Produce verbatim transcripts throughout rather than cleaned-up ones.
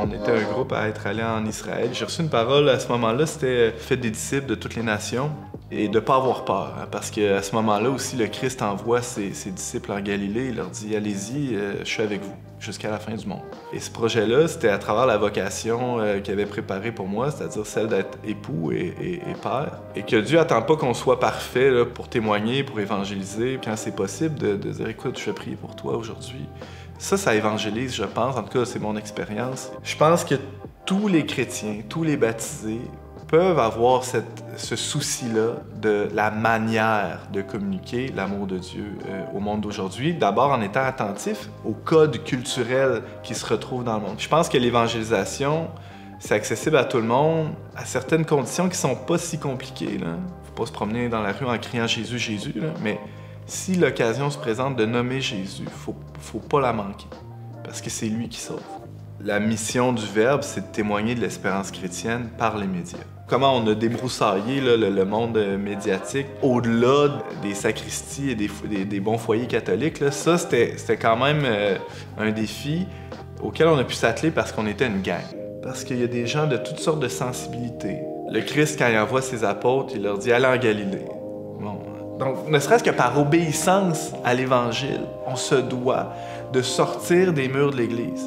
On était un groupe à être allé en Israël. J'ai reçu une parole à ce moment-là, c'était « Faites des disciples de toutes les nations » et de ne pas avoir peur. Hein, parce qu'à ce moment-là aussi, le Christ envoie ses, ses disciples en Galilée. Il leur dit « Allez-y, euh, je suis avec vous jusqu'à la fin du monde ». Et ce projet-là, c'était à travers la vocation euh, qu'il avait préparée pour moi, c'est-à-dire celle d'être époux et, et, et père. Et que Dieu n'attend pas qu'on soit parfait là, pour témoigner, pour évangéliser. Quand c'est possible, de, de dire « Écoute, je vais prier pour toi aujourd'hui ». Ça, ça évangélise, je pense. En tout cas, c'est mon expérience. Je pense que tous les chrétiens, tous les baptisés peuvent avoir cette, ce souci-là de la manière de communiquer l'amour de Dieu euh, au monde d'aujourd'hui. D'abord en étant attentif aux codes culturels qui se retrouvent dans le monde. Je pense que l'évangélisation, c'est accessible à tout le monde, à certaines conditions qui sont pas si compliquées. Là. Faut pas se promener dans la rue en criant « Jésus, Jésus », là, mais si l'occasion se présente de nommer Jésus, faut, faut pas la manquer, parce que c'est lui qui sauve. La mission du Verbe, c'est de témoigner de l'espérance chrétienne par les médias. Comment on a débroussaillé là, le, le monde médiatique au-delà des sacristies et des, des, des bons foyers catholiques, là, ça, c'était quand même euh, un défi auquel on a pu s'atteler parce qu'on était une gang. Parce qu'il y a des gens de toutes sortes de sensibilités. Le Christ, quand il envoie ses apôtres, il leur dit « Allez en Galilée ». Bon, donc, ne serait-ce que par obéissance à l'Évangile, on se doit de sortir des murs de l'Église.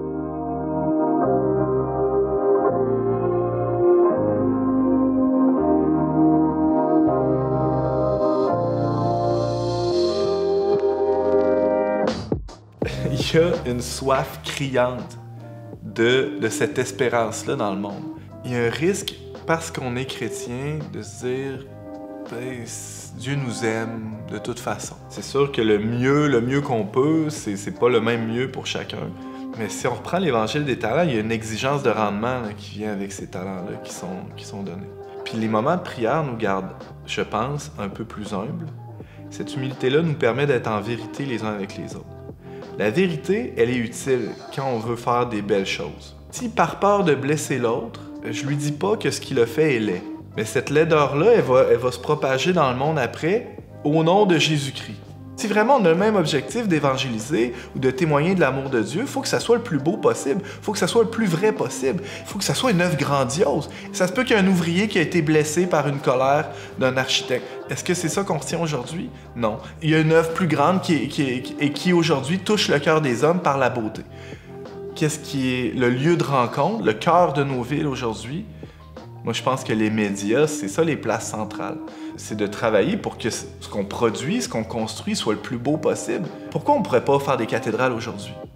Il y a une soif criante de, de cette espérance-là dans le monde. Il y a un risque, parce qu'on est chrétien, de se dire ben, Dieu nous aime de toute façon. C'est sûr que le mieux, le mieux qu'on peut, c'est pas le même mieux pour chacun. Mais si on reprend l'évangile des talents, il y a une exigence de rendement là, qui vient avec ces talents-là qui sont, qui sont donnés. Puis les moments de prière nous gardent, je pense, un peu plus humbles. Cette humilité-là nous permet d'être en vérité les uns avec les autres. La vérité, elle est utile quand on veut faire des belles choses. Si par peur de blesser l'autre, je lui dis pas que ce qu'il a fait est laid. Mais cette laideur-là, elle va, elle va se propager dans le monde après, au nom de Jésus-Christ. Si vraiment on a le même objectif d'évangéliser ou de témoigner de l'amour de Dieu, il faut que ça soit le plus beau possible, il faut que ça soit le plus vrai possible, il faut que ça soit une œuvre grandiose. Ça se peut qu'il y ait un ouvrier qui a été blessé par une colère d'un architecte. Est-ce que c'est ça qu'on retient aujourd'hui? Non. Il y a une œuvre plus grande qui, qui, qui, et qui aujourd'hui touche le cœur des hommes par la beauté. Qu'est-ce qui est le lieu de rencontre, le cœur de nos villes aujourd'hui? Moi, je pense que les médias, c'est ça les places centrales. C'est de travailler pour que ce qu'on produit, ce qu'on construit soit le plus beau possible. Pourquoi on ne pourrait pas faire des cathédrales aujourd'hui?